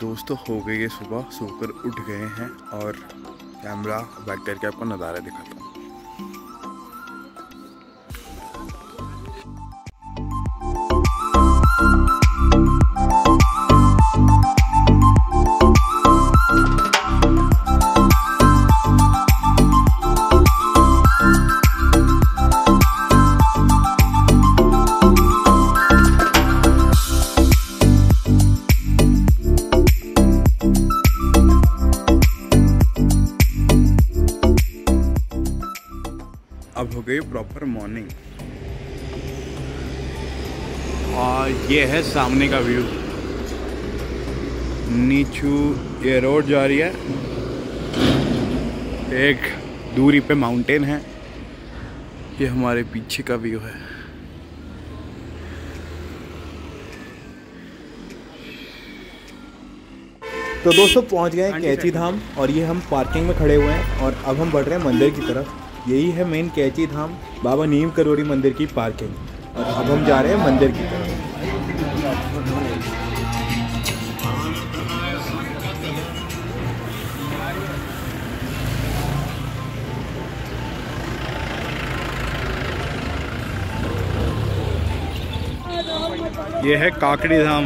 दोस्तों हो गई है सुबह, सोकर उठ गए हैं और कैमरा बैक करके आपको नज़ारा दिखाता हूँ। अब हो गई प्रॉपर मॉर्निंग और ये है सामने का व्यू। नीचू ये रोड जा रही है, एक दूरी पे माउंटेन है, ये हमारे पीछे का व्यू है। तो दोस्तों पहुंच गए कैची धाम और ये हम पार्किंग में खड़े हुए हैं और अब हम बढ़ रहे हैं मंदिर की तरफ। यही है मेन कैची धाम बाबा नीम करोड़ी मंदिर की पार्किंग और अब हम जा रहे हैं मंदिर की तरफ। ये है काकड़ी धाम।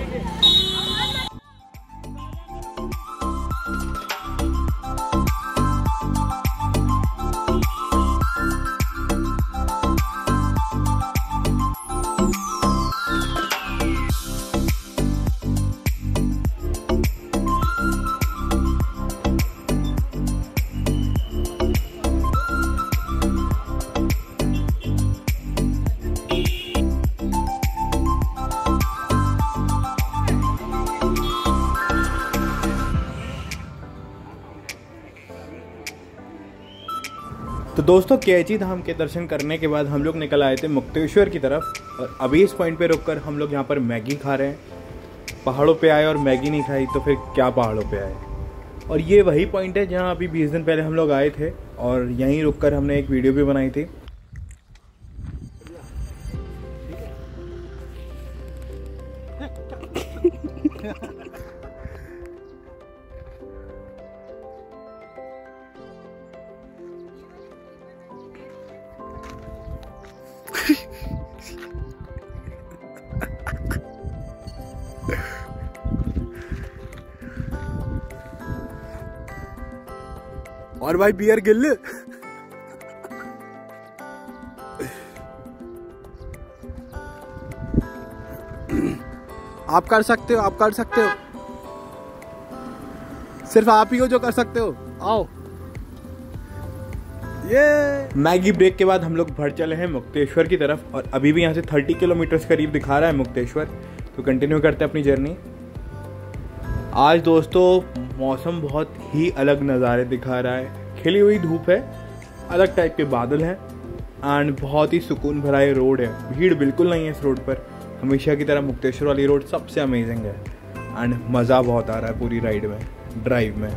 तो दोस्तों कैची धाम के दर्शन करने के बाद हम लोग निकल आए थे मुक्तेश्वर की तरफ और अभी इस पॉइंट पे रुककर हम लोग यहाँ पर मैगी खा रहे हैं। पहाड़ों पे आए और मैगी नहीं खाई तो फिर क्या पहाड़ों पे आए। और ये वही पॉइंट है जहाँ अभी 20 दिन पहले हम लोग आए थे और यहीं रुककर हमने एक वीडियो भी बनाई थी। और भाई बियर गिल आप कर सकते हो, आप कर सकते हो, सिर्फ आप ही हो जो कर सकते हो। आओ। ये मैगी ब्रेक के बाद हम लोग बढ़ चले हैं मुक्तेश्वर की तरफ और अभी भी यहाँ से 30 किलोमीटर करीब दिखा रहा है मुक्तेश्वर। तो कंटिन्यू करते हैं अपनी जर्नी। आज दोस्तों मौसम बहुत ही अलग नज़ारे दिखा रहा है। खिली हुई धूप है, अलग टाइप के बादल हैं एंड बहुत ही सुकून भरा ये रोड है। भीड़ बिल्कुल नहीं है इस रोड पर। हमेशा की तरह मुक्तेश्वर वाली रोड सबसे अमेजिंग है एंड मज़ा बहुत आ रहा है पूरी राइड में, ड्राइव में।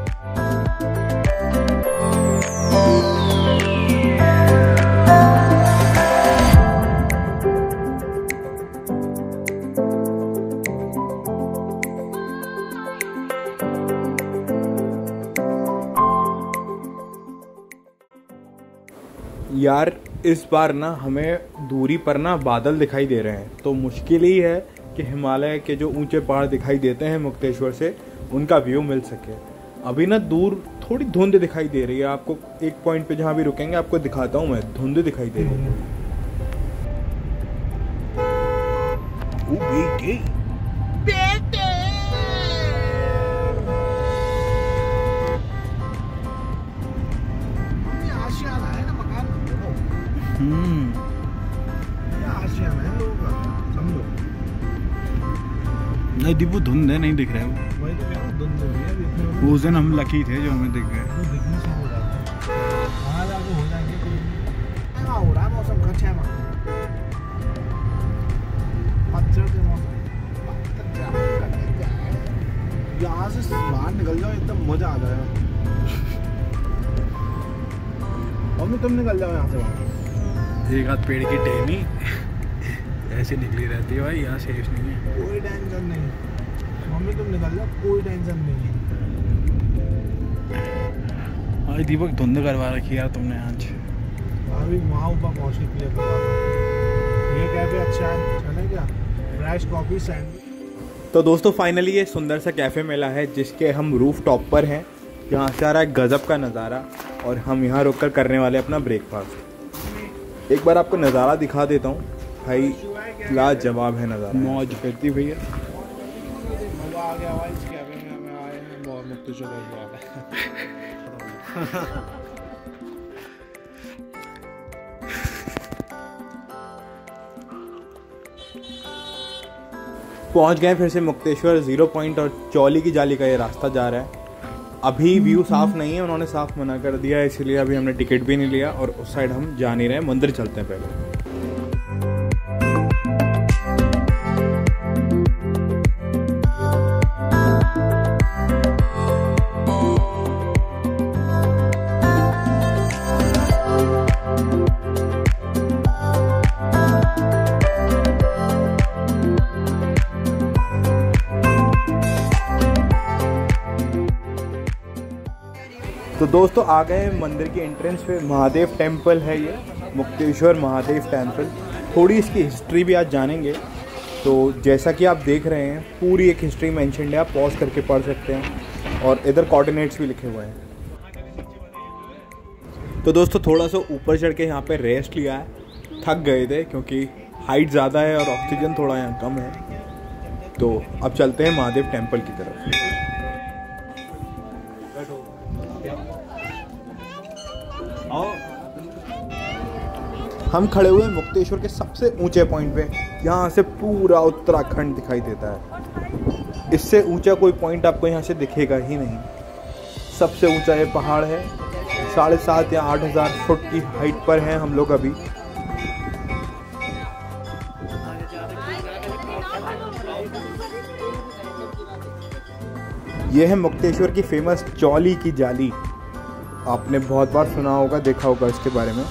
यार इस बार ना हमें दूरी पर ना बादल दिखाई दे रहे हैं, तो मुश्किल ही है कि हिमालय के जो ऊंचे पहाड़ दिखाई देते हैं मुक्तेश्वर से उनका व्यू मिल सके। अभी ना दूर थोड़ी धुंध दिखाई दे रही है। आपको एक पॉइंट पे जहाँ भी रुकेंगे आपको दिखाता हूँ मैं, धुंध दिखाई दे रही है। नहीं दीपू धुंध है, नहीं दिख रहा है वो। उस दिन हम लकी थे जो हमें दिख गए। यहाँ से बाहर निकल जाओ एकदम मजा आ जाएगा। मम्मी तुम निकल जाओ यहाँ से बाहर। एक हाथ पेड़ की टहनी ऐसे निकली रहती है भाई, यहाँ सेफ नहीं है। कोई टेंशन नहीं। मम्मी तुम निकल जाओ, कोई टेंशन नहीं है। आज दीपक धुंध करवा रखी यार तुमने आज। अभी वहाँ ऊपर पहुँचने के लिए करवा रहा हूँ। ये कैफे अच्छा है, चले क्या? Fresh coffee sandwich. तो दोस्तों फाइनली ये सुंदर सा कैफ़े मिला है जिसके हम रूफ टॉप पर हैं। यहाँ से आ रहा है गज़ब का नज़ारा और हम यहाँ रुककर करने वाले अपना ब्रेकफास्ट। एक बार आपको नज़ारा दिखा देता हूँ भाई, लाजवाब है नज़ारा। मौज करती भैया। मज़ा आ गया भाई, इस कैफे में हमें आए हैं, बहुत मुक्तेश्वर है। पहुँच गए फिर से मुक्तेश्वर 0 पॉइंट और चौली की जाली का ये रास्ता जा रहा है। अभी व्यू साफ नहीं है, उन्होंने साफ मना कर दिया है, इसलिए अभी हमने टिकट भी नहीं लिया और उस साइड हम जा नहीं रहे। मंदिर चलते हैं पहले। तो दोस्तों आ गए मंदिर की एंट्रेंस पे। महादेव टेम्पल है ये, मुक्तेश्वर महादेव टेम्पल। थोड़ी इसकी हिस्ट्री भी आज जानेंगे। तो जैसा कि आप देख रहे हैं पूरी एक हिस्ट्री मेंशन्ड है, आप पॉज करके पढ़ सकते हैं और इधर कोऑर्डिनेट्स भी लिखे हुए हैं। तो दोस्तों थोड़ा सा ऊपर चढ़ के यहाँ पे रेस्ट लिया है, थक गए थे क्योंकि हाइट ज़्यादा है और ऑक्सीजन थोड़ा यहाँ कम है। तो अब चलते हैं महादेव टेम्पल की तरफ। हम खड़े हुए हैं मुक्तेश्वर के सबसे ऊंचे पॉइंट पे। यहाँ से पूरा उत्तराखंड दिखाई देता है। इससे ऊंचा कोई पॉइंट आपको यहाँ से दिखेगा ही नहीं। सबसे ऊंचा ये पहाड़ है, 7,500 या 8,000 फुट की हाइट पर हैं हम लोग अभी। ये है मुक्तेश्वर की फेमस चौली की जाली। आपने बहुत बार सुना होगा, देखा होगा इसके बारे में।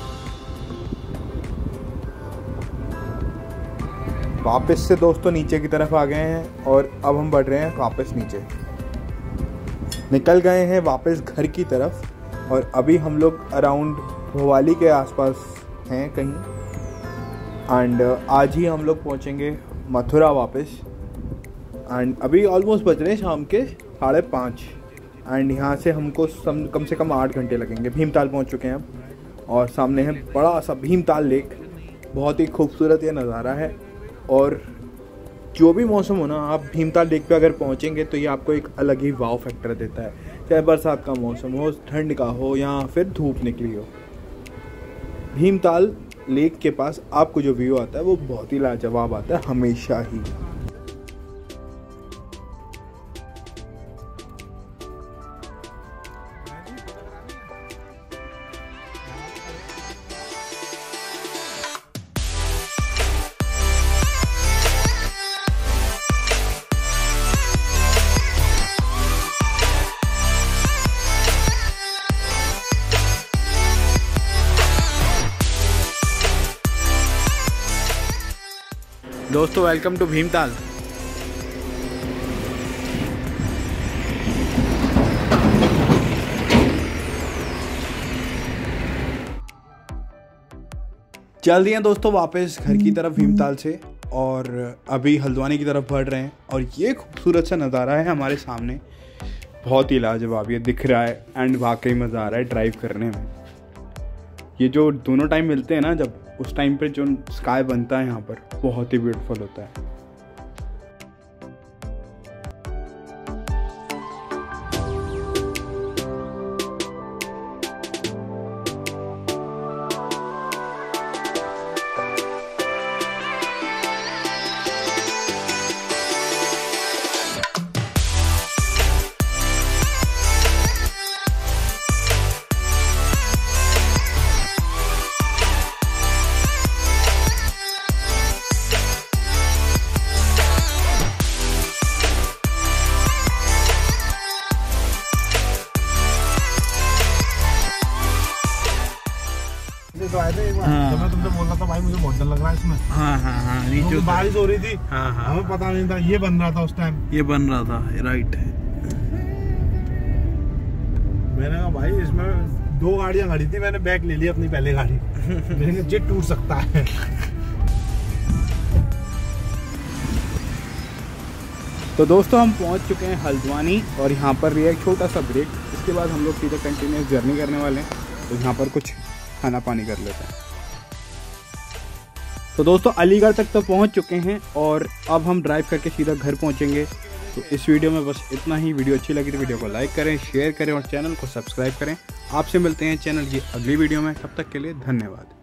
वापस से दोस्तों नीचे की तरफ आ गए हैं और अब हम बढ़ रहे हैं वापस नीचे। निकल गए हैं वापस घर की तरफ और अभी हम लोग अराउंड भोवाली के आसपास हैं कहीं। एंड आज ही हम लोग पहुंचेंगे मथुरा वापस। एंड अभी ऑलमोस्ट बज रहे हैं शाम के 5:30। एंड यहाँ से हमको कम से कम 8 घंटे लगेंगे। भीमताल पहुँच चुके हैं हम और सामने है बड़ा सा भीमताल लेक। बहुत ही खूबसूरत ये नज़ारा है और जो भी मौसम हो ना, आप भीमताल लेक पे अगर पहुँचेंगे तो ये आपको एक अलग ही वाव फैक्टर देता है। चाहे बरसात का मौसम हो, ठंड का हो या फिर धूप निकली हो, भीमताल लेक के पास आपको जो व्यू आता है वो बहुत ही लाजवाब आता है हमेशा ही। दोस्तों वेलकम टू भीमताल। चल दिए दोस्तों वापस घर की तरफ भीमताल से और अभी हल्द्वानी की तरफ बढ़ रहे हैं। और ये खूबसूरत सा नज़ारा है हमारे सामने, बहुत ही लाजवाब ये दिख रहा है। एंड वाकई मज़ा आ रहा है ड्राइव करने में। ये जो दोनों टाइम मिलते हैं ना, जब उस टाइम पे जो स्काई बनता है यहाँ पर, बहुत ही ब्यूटीफुल होता है। तो आए थे एक बार, हाँ। जब मैं तुमसे बोल रहा था भाई मुझे बहुत डर लग रहा है इसमें। हाँ नीचे क्योंकि बारिश हो रही थी, हाँ हमें पता नहीं था, ये बन रहा था उस टाइम। ये बन रहा था, राइट। मैंने कहा भाई इसमें 2 गाड़ियां खड़ी थी, मैंने बैग ले लिया अपनी पहले गाड़ी। मैंने कहा जेट टूट सकता है। तो दोस्तों हम पहुंच चुके हैं हल्द्वानी और यहाँ पर भी एक छोटा सा ब्रेक। इसके बाद हम लोग सीधे कंटिन्यूस जर्नी करने वाले हैं, तो यहाँ पर कुछ खाना पानी कर लेते हैं। तो दोस्तों अलीगढ़ तक तो पहुंच चुके हैं और अब हम ड्राइव करके सीधा घर पहुंचेंगे। तो इस वीडियो में बस इतना ही। वीडियो अच्छी लगी तो वीडियो को लाइक करें, शेयर करें और चैनल को सब्सक्राइब करें। आपसे मिलते हैं चैनल की अगली वीडियो में, तब तक के लिए धन्यवाद।